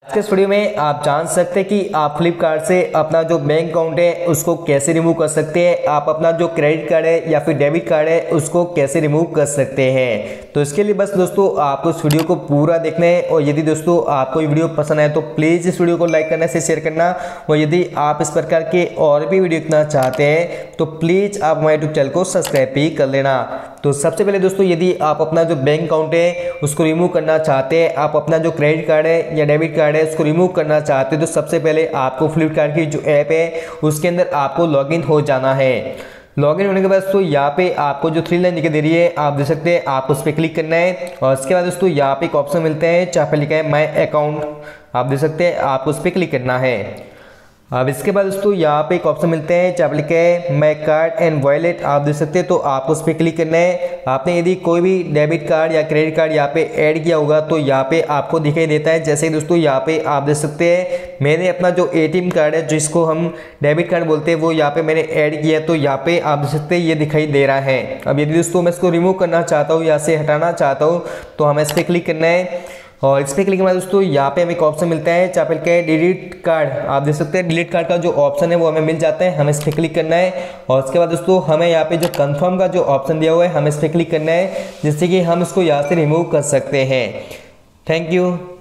इस वीडियो में आप जान सकते हैं कि आप फ्लिपकार्ट से अपना जो बैंक अकाउंट है उसको कैसे रिमूव कर सकते हैं, आप अपना जो क्रेडिट कार्ड है या फिर डेबिट कार्ड है उसको कैसे रिमूव कर सकते हैं। तो इसके लिए बस दोस्तों आपको इस वीडियो को पूरा देखना है, और यदि दोस्तों आपको ये वीडियो पसंद आए तो प्लीज़ इस वीडियो को लाइक करना से शेयर करना, और यदि आप इस प्रकार के और भी वीडियो देखना चाहते हैं तो प्लीज़ आप हमारे यूट्यूब चैनल को सब्सक्राइब भी कर लेना। तो सबसे पहले दोस्तों यदि आप अपना जो बैंक अकाउंट है उसको रिमूव करना चाहते हैं, आप अपना जो क्रेडिट कार्ड है या डेबिट कार्ड है उसको रिमूव करना चाहते हैं, तो सबसे पहले आपको फ्लिपकार्ट की जो ऐप है उसके अंदर आपको लॉगिन हो जाना है। लॉगिन होने के बाद दोस्तों यहाँ पे आपको जो 3 लाइन दिखाई दे रही है आप देख सकते हैं, आप उस पर क्लिक करना है। और उसके बाद दोस्तों यहाँ पे एक ऑप्शन मिलता है जहाँ पे लिखा है माई अकाउंट, आप देख सकते हैं, आप उस पर क्लिक करना है। अब इसके बाद दोस्तों यहाँ पे एक ऑप्शन मिलते हैं जहाँ पे लिखा है माई कार्ड एंड वॉलेट, आप देख सकते हैं, तो आप उस पर क्लिक करना है। आपने यदि कोई भी डेबिट कार्ड या क्रेडिट कार्ड यहाँ पे ऐड किया होगा तो यहाँ पे आपको दिखाई देता है। जैसे दोस्तों यहाँ पे आप देख सकते हैं मैंने अपना जो ATM कार्ड है जिसको हम डेबिट कार्ड बोलते हैं वो यहाँ पे मैंने ऐड किया, तो यहाँ पे आप देख सकते हैं ये दिखाई दे रहा है। अब यदि दोस्तों मैं इसको रिमूव करना चाहता हूँ, यहाँ से हटाना चाहता हूँ, तो हमें इस पर क्लिक करना है। और इस पर क्लिक करने दोस्तों यहाँ पे हमें एक ऑप्शन मिलता है जहाँ पे लिखा है डिलीट कार्ड, आप देख सकते हैं डिलीट कार्ड का जो ऑप्शन है वो हमें मिल जाता है, हमें इस पर क्लिक करना है। और उसके बाद दोस्तों हमें यहाँ पे जो कंफर्म का जो ऑप्शन दिया हुआ है हमें इस पर क्लिक करना है, जिससे कि हम इसको यहाँ से रिमूव कर सकते हैं। Thank you.